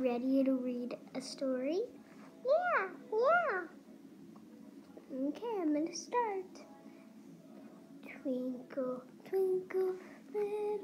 Ready to read a story? Yeah. Okay, I'm gonna start. Twinkle, twinkle, little